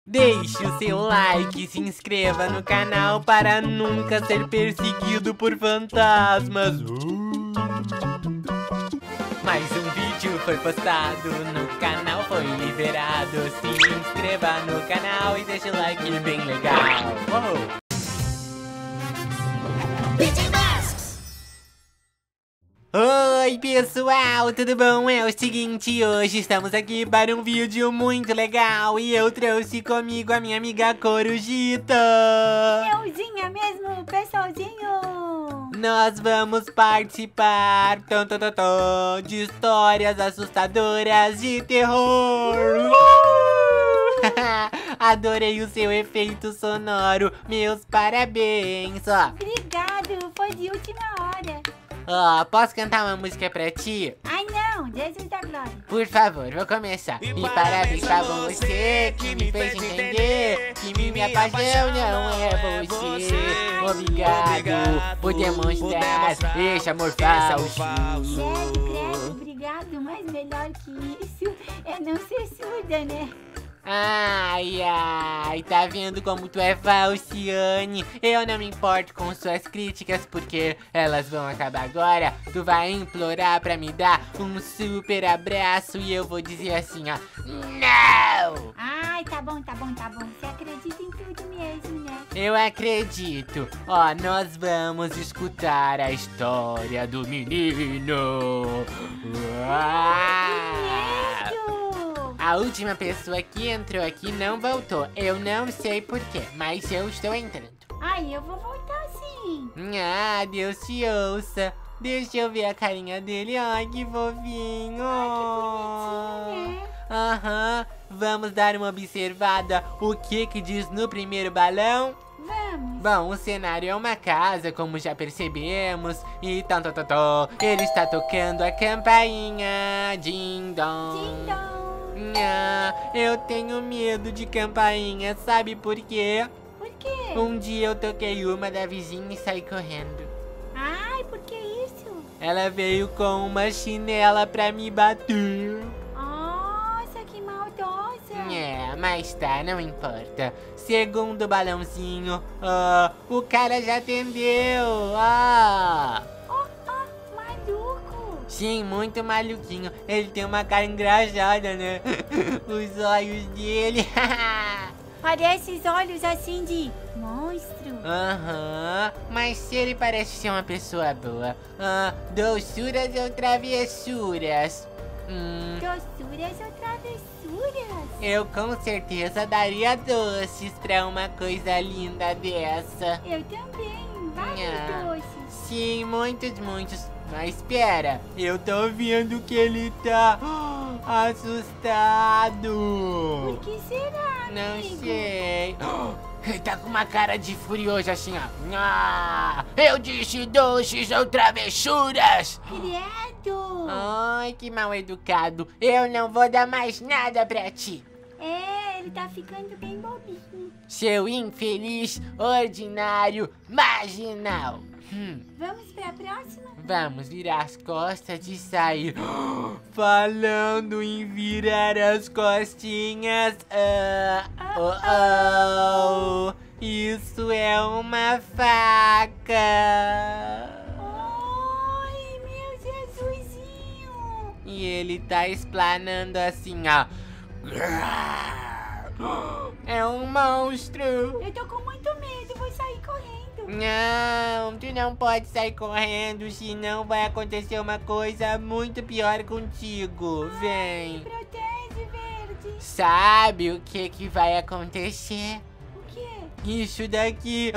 Deixe o seu like e se inscreva no canal para nunca ser perseguido por fantasmas. Mais um vídeo foi postado no canal, foi liberado. Se inscreva no canal e deixe o like bem legal. Uou. Oi pessoal, tudo bom? É o seguinte, hoje estamos aqui para um vídeo muito legal e eu trouxe comigo a minha amiga Corujita. Euzinha mesmo, pessoalzinho. Nós vamos participar de histórias assustadoras de terror. Adorei o seu efeito sonoro, meus parabéns. Obrigado, foi de última hora. Posso cantar uma música pra ti? Ai não, Jesus da glória. Por favor, vou começar. E parabéns pra você que me fez entender que minha paixão não é você. Obrigado por demonstrar esse amor falso. Credo, obrigado, mas melhor que isso é não ser surda, né? Ai, ai, tá vendo como tu é falciane? Eu não me importo com suas críticas, porque elas vão acabar agora. Tu vai implorar pra me dar um super abraço e eu vou dizer assim, ó, não! Ai, tá bom. Você acredita em tudo mesmo, né? Eu acredito. Nós vamos escutar a história do menino. A última pessoa que entrou aqui não voltou. Eu não sei porquê, mas eu estou entrando. Ai, eu vou voltar sim. Deus te ouça. Deixa eu ver a carinha dele. Ai, que fofinho. Ai, que bonitinho, né? Aham. Vamos dar uma observada. O que diz no primeiro balão? Vamos. Bom, o cenário é uma casa, como já percebemos. E ele está tocando a campainha. Ding dong. Ding dong. Eu tenho medo de campainha, sabe por quê? Por quê? Um dia eu toquei uma da vizinha e saí correndo. Ai, por que isso? Ela veio com uma chinela pra me bater. Nossa, que maldosa. Mas tá, não importa. Segundo balãozinho, o cara já atendeu. Maluco. Sim, muito maluquinho. Ele tem uma cara engraçada, né? Os olhos dele. Parece os olhos assim de monstro. Aham, mas se ele parece ser uma pessoa boa. Doçuras ou travessuras? Doçuras ou travessuras? Eu com certeza daria doces pra uma coisa linda dessa. Eu também, vários doces. Sim, muitos. Mas espera, eu tô vendo que ele tá assustado. Por que será, amigo? Não sei. Ele tá com uma cara de furioso assim, ó. Eu disse doces ou travessuras. Credo. Ai, que mal educado. Eu não vou dar mais nada pra ti. Ele tá ficando bem bobinho. Seu infeliz, ordinário, marginal. Vamos pra próxima? Vamos virar as costas e sair. Falando em virar as costinhas. Isso é uma faca. Ai, meu Jesusinho. E ele tá explanando assim, ó. É um monstro. Eu tô com muito medo, vou sair correndo. Não, tu não pode sair correndo, senão vai acontecer uma coisa muito pior contigo. Vem. Me protege, Verde. Sabe o que vai acontecer? O quê? Isso daqui.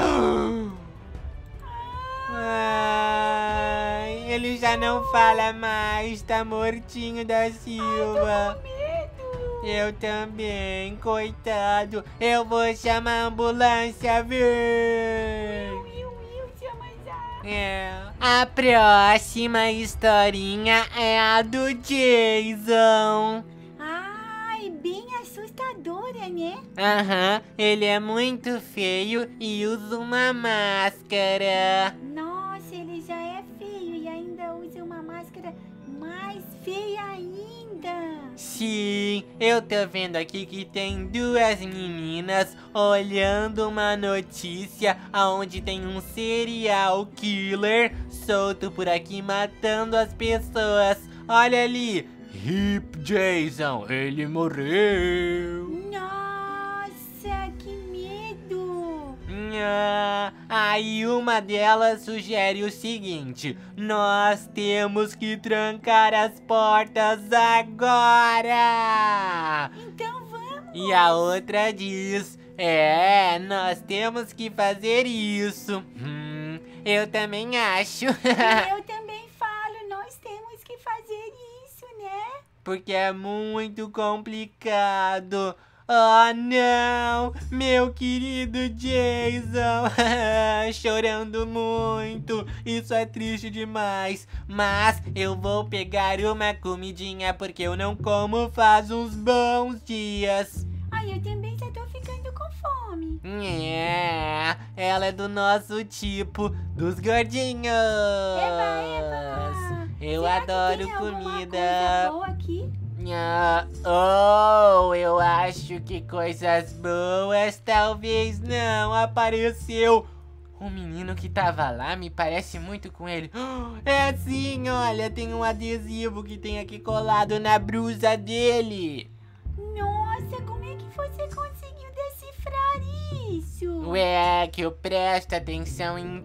Ai, ele já não fala mais, tá mortinho da Silva. Tô com medo. Eu também, coitado. Eu vou chamar a ambulância, vem. Chama já. A próxima historinha é a do Jason. Ai, bem assustadora, né? Aham, ele é muito feio e usa uma máscara. Nossa, ele já é feio e ainda usa uma máscara mais feia ainda. Sim, eu tô vendo aqui que tem duas meninas olhando uma notícia onde tem um serial killer solto por aqui matando as pessoas. Olha ali, Hip Jason, ele morreu. Nossa, que medo! Aí uma delas sugere o seguinte: nós temos que trancar as portas agora. Então vamos! E a outra diz: nós temos que fazer isso. Eu também acho. Eu também falo, nós temos que fazer isso, né? Porque é muito complicado. Oh não, meu querido Jason, chorando muito, isso é triste demais. Mas eu vou pegar uma comidinha porque eu não como faz uns bons dias. Ai, eu também já tô ficando com fome. Ela é do nosso tipo, dos gordinhos. Eba! Eu Será que adoro tem alguma comida. coisa boa aqui? Eu acho que coisas boas talvez não. Apareceu o menino que tava lá, me parece muito com ele. É sim, olha, tem um adesivo que tem aqui colado na blusa dele. Nossa, como é que você conseguiu decifrar isso? Ué, que eu presto atenção em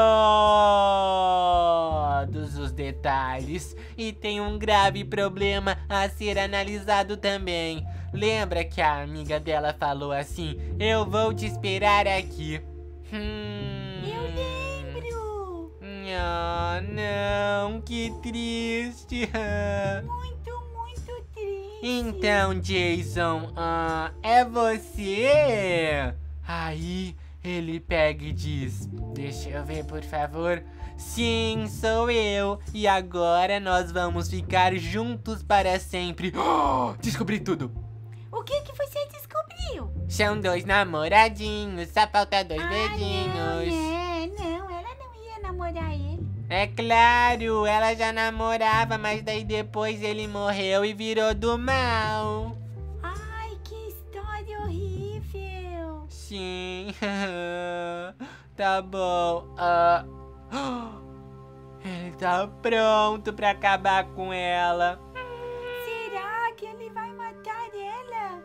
todos os detalhes. E tem um grave problema a ser analisado também. Lembra que a amiga dela falou assim: eu vou te esperar aqui. Eu lembro! Oh, não, que triste. Muito triste. Então, Jason, é você? Aí ele pega e diz: deixa eu ver, por favor. Sim, sou eu. E agora nós vamos ficar juntos para sempre. Descobri tudo. O que você descobriu? São dois namoradinhos, só falta dois beijinhos. Não, ela não ia namorar ele. É claro, ela já namorava, mas daí depois ele morreu e virou do mal. Ai, que história horrível. Sim, tá bom. Ele tá pronto pra acabar com ela. Será que ele vai matar ela?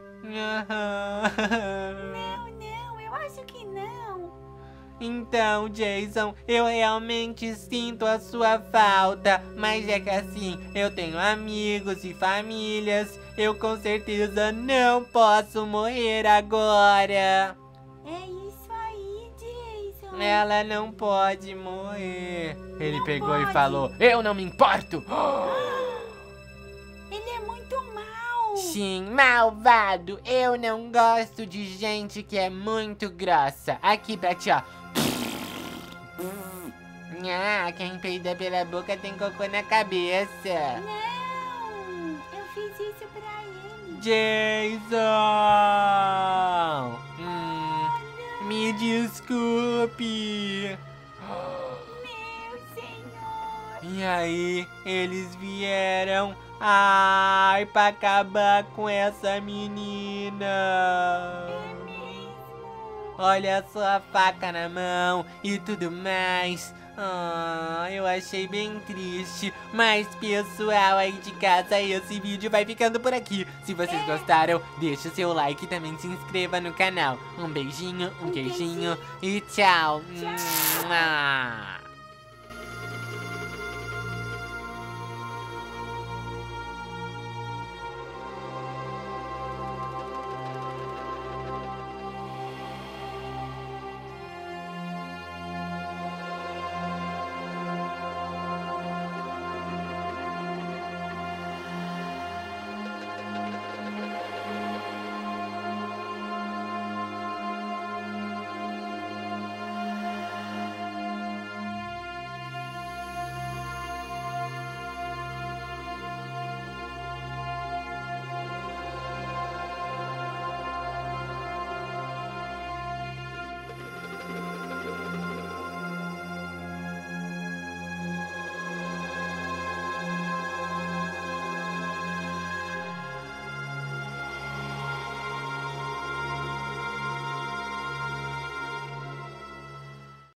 Não, eu acho que não. Então, Jason, eu realmente sinto a sua falta. Mas é que assim, eu tenho amigos e famílias. Eu com certeza não posso morrer agora. É isso aí, Jason. Ela não pode morrer. Ele Não pegou e pode. falou: eu não me importo. Ele é muito mau. Sim, malvado. Eu não gosto de gente que é muito grossa. Aqui pra ti, ó. Quem peida pela boca tem cocô na cabeça. Não, eu fiz isso pra ele. Jason! Me desculpe. Meu senhor. E aí, eles vieram, pra acabar com essa menina. Olha só a faca na mão e tudo mais. Eu achei bem triste. Mas pessoal aí de casa, esse vídeo vai ficando por aqui. Se vocês gostaram, deixa o seu like e também se inscreva no canal. Um beijinho, um queijinho e tchau. Tchau.